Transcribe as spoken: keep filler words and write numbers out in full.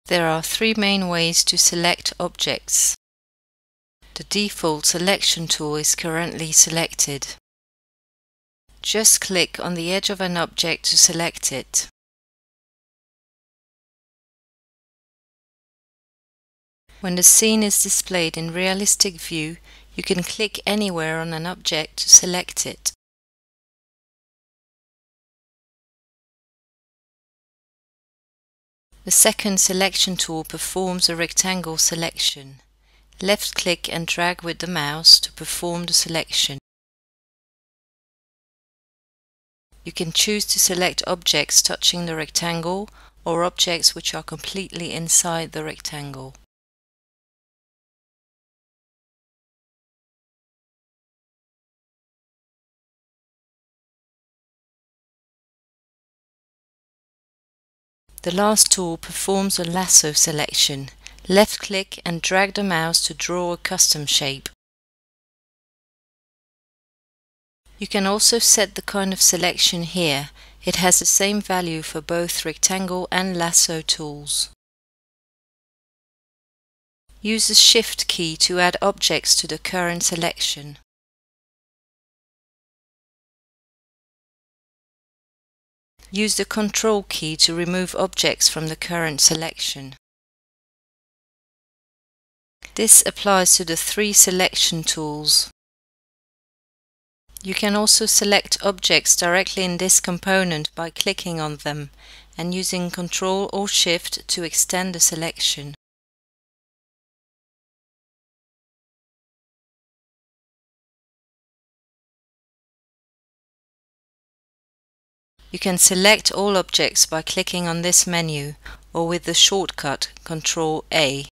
There are three main ways to select objects. The default selection tool is currently selected. Just click on the edge of an object to select it. When the scene is displayed in realistic view, you can click anywhere on an object to select it. The second selection tool performs a rectangle selection. Left-click and drag with the mouse to perform the selection. You can choose to select objects touching the rectangle or objects which are completely inside the rectangle. The last tool performs a lasso selection. Left-click and drag the mouse to draw a custom shape. You can also set the kind of selection here. It has the same value for both rectangle and lasso tools. Use the Shift key to add objects to the current selection. Use the Control key to remove objects from the current selection. This applies to the three selection tools. You can also select objects directly in this component by clicking on them and using Control or Shift to extend the selection. You can select all objects by clicking on this menu or with the shortcut Control A.